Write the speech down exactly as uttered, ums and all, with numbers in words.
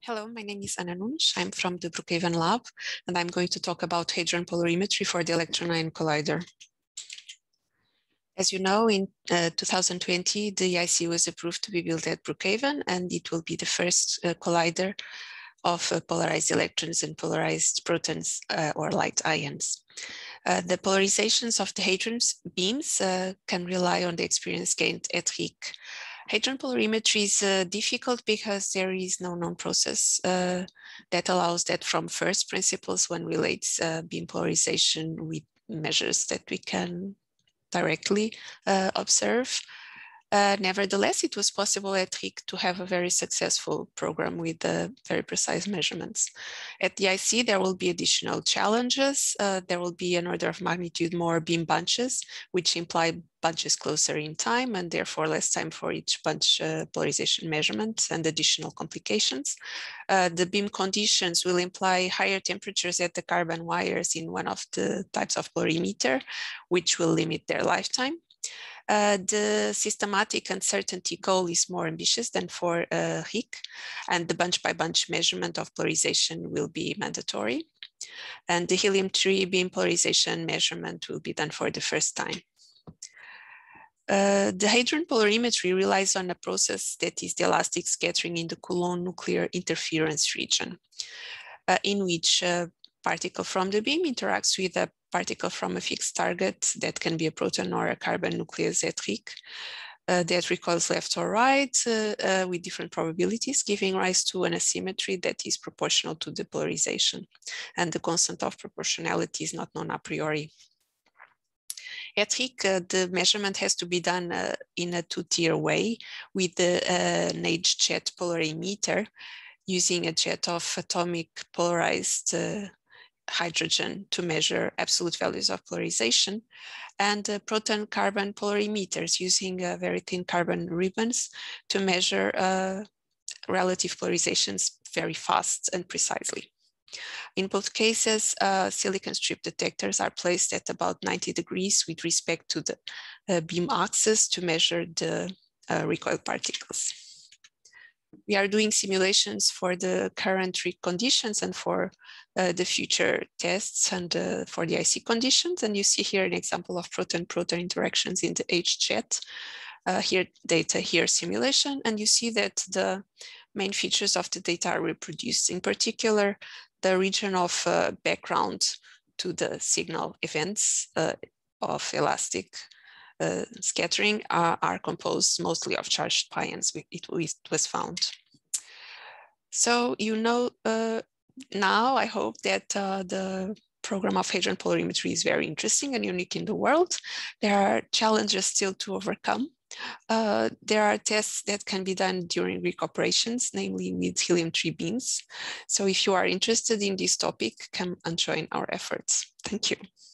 Hello, my name is Ana Nunes. I'm from the Brookhaven Lab, and I'm going to talk about hadron polarimetry for the electron ion collider. As you know, in uh, two thousand twenty, the E I C was approved to be built at Brookhaven, and it will be the first uh, collider of uh, polarized electrons and polarized protons uh, or light ions. Uh, the polarizations of the hadron beams uh, can rely on the experience gained at R I C. Hadron polarimetry is uh, difficult because there is no known process uh, that allows that from first principles one relates uh, beam polarization with measures that we can directly uh, observe. Uh, nevertheless, it was possible at R I C to have a very successful program with uh, very precise measurements. At the I C, there will be additional challenges. Uh, there will be an order of magnitude more beam bunches, which imply bunches closer in time and therefore less time for each bunch uh, polarization measurement and additional complications. Uh, the beam conditions will imply higher temperatures at the carbon wires in one of the types of polarimeter, which will limit their lifetime. Uh, the systematic uncertainty goal is more ambitious than for uh, R I C, and the bunch by bunch measurement of polarization will be mandatory. And the helium three beam polarization measurement will be done for the first time. Uh, the hadron polarimetry relies on a process that is the elastic scattering in the Coulomb nuclear interference region, uh, in which a particle from the beam interacts with a particle from a fixed target that can be a proton or a carbon nucleus at R I C. Uh, that recoils left or right uh, uh, with different probabilities, giving rise to an asymmetry that is proportional to the polarization. And the constant of proportionality is not known a priori. At R I C, uh, the measurement has to be done uh, in a two-tier way with the uh, Nage jet polarimeter using a jet of atomic polarized uh, hydrogen to measure absolute values of polarization, and uh, proton carbon polarimeters using uh, very thin carbon ribbons to measure uh, relative polarizations very fast and precisely. In both cases, uh, silicon strip detectors are placed at about ninety degrees with respect to the uh, beam axis to measure the uh, recoil particles. We are doing simulations for the current R I C conditions and for uh, the future tests and uh, for the I C conditions. And you see here an example of proton-proton interactions in the H-jet. Uh, here data, here simulation. And you see that the main features of the data are reproduced. In particular, the region of uh, background to the signal events uh, of elastic Uh, scattering are, are composed mostly of charged pions, it, it was found. So you know uh, now, I hope that uh, the program of hadron polarimetry is very interesting and unique in the world. There are challenges still to overcome. Uh, there are tests that can be done during R I C operations, namely with helium three beams. So if you are interested in this topic, come and join our efforts. Thank you.